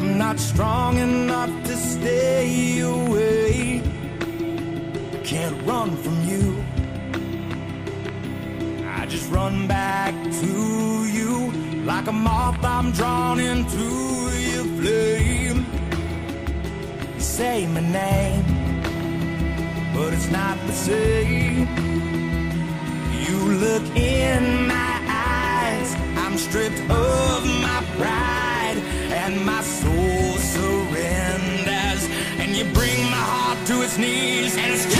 I'm not strong enough to stay away. Can't run from you. I just run back to you. Like a moth, I'm drawn into your flame. You say my name, but it's not the same. You look in my eyes, I'm stripped of my pride, and my soul surrenders, and you bring my heart to its knees, and it's